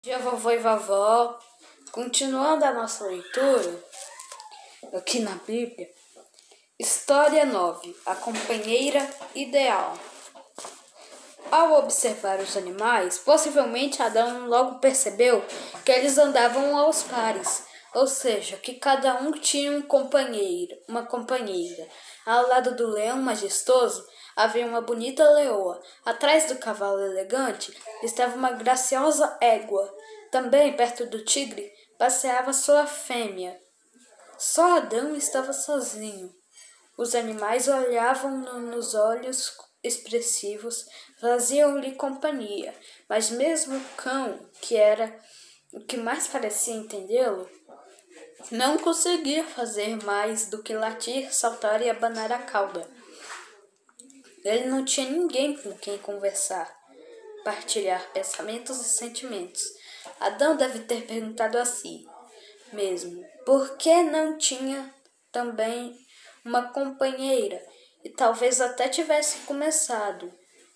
Dia, vovô e vovó, continuando a nossa leitura aqui na Bíblia, História 9, a companheira ideal. Ao observar os animais, possivelmente Adão logo percebeu que eles andavam aos pares, ou seja, que cada um tinha um companheiro, uma companheira. Ao lado do leão majestoso havia uma bonita leoa. Atrás do cavalo elegante estava uma graciosa égua. Também perto do tigre passeava sua fêmea. Só Adão estava sozinho. Os animais olhavam-no nos olhos expressivos, faziam-lhe companhia, mas mesmo o cão, que era o que mais parecia entendê-lo, não conseguia fazer mais do que latir, saltar e abanar a cauda. Ele não tinha ninguém com quem conversar, partilhar pensamentos e sentimentos. Adão deve ter perguntado a si mesmo por que não tinha também uma companheira, e talvez até tivesse começado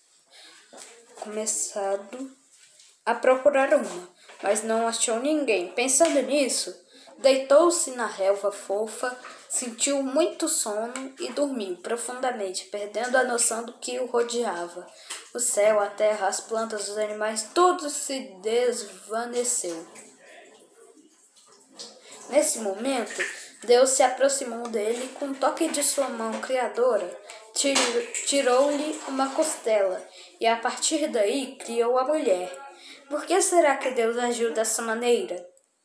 a procurar uma, mas não achou ninguém. Pensando nisso, deitou-se na relva fofa, sentiu muito sono e dormiu profundamente, perdendo a noção do que o rodeava. O céu, a terra, as plantas, os animais, tudo se desvaneceu. Nesse momento, Deus se aproximou dele e, com um toque de sua mão criadora, tirou-lhe uma costela e, a partir daí, criou a mulher. Por que será que Deus agiu dessa maneira?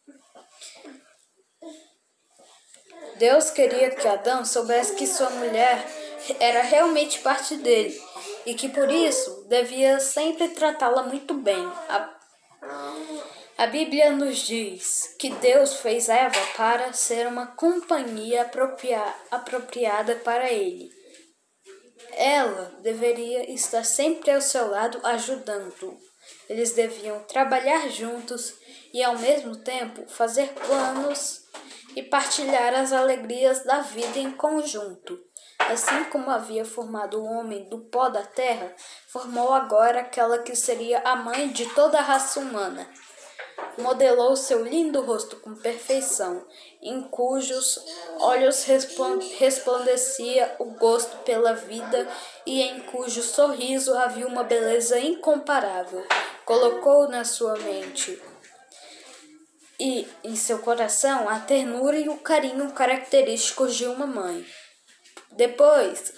Deus queria que Adão soubesse que sua mulher era realmente parte dele e que, por isso, devia sempre tratá-la muito bem. A Bíblia nos diz que Deus fez Eva para ser uma companhia apropriada para ele. Ela deveria estar sempre ao seu lado ajudando-o. Eles deviam trabalhar juntos e, ao mesmo tempo, fazer planos e partilhar as alegrias da vida em conjunto. Assim como havia formado o homem do pó da terra, formou agora aquela que seria a mãe de toda a raça humana. Modelou seu lindo rosto com perfeição, em cujos olhos resplandecia o gosto pela vida e em cujo sorriso havia uma beleza incomparável. Colocou na sua mente e em seu coração a ternura e o carinho característicos de uma mãe. Depois,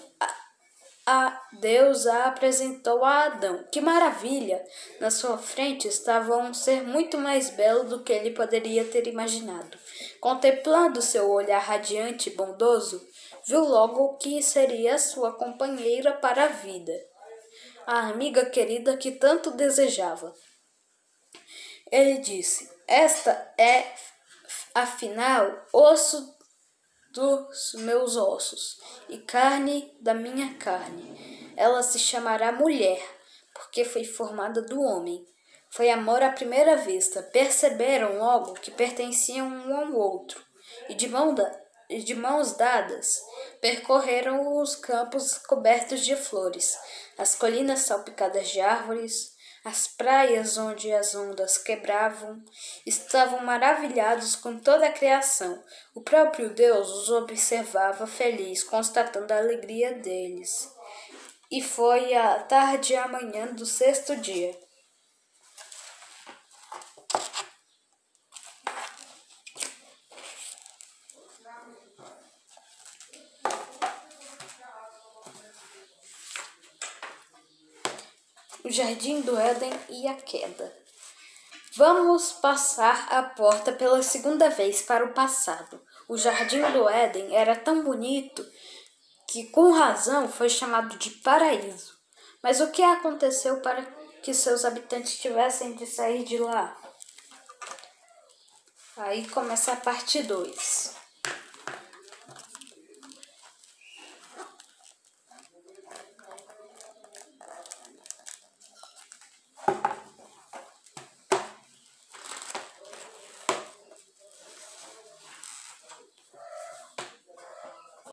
Deus a apresentou a Adão. Que maravilha! Na sua frente estava um ser muito mais belo do que ele poderia ter imaginado. Contemplando seu olhar radiante e bondoso, viu logo que seria sua companheira para a vida, a amiga querida que tanto desejava. Ele disse: "Esta é, afinal, osso dos meus ossos e carne da minha carne. Ela se chamará mulher, porque foi formada do homem." Foi amor à primeira vista. Perceberam logo que pertenciam um ao outro, e de mãos dadas percorreram os campos cobertos de flores, as colinas salpicadas de árvores, as praias onde as ondas quebravam. Estavam maravilhados com toda a criação. O próprio Deus os observava feliz, constatando a alegria deles. E foi a tarde e a manhã do sexto dia. O Jardim do Éden e a queda. Vamos passar a porta pela segunda vez para o passado. O Jardim do Éden era tão bonito que, com razão, foi chamado de paraíso. Mas o que aconteceu para que seus habitantes tivessem de sair de lá? Aí começa a parte 2.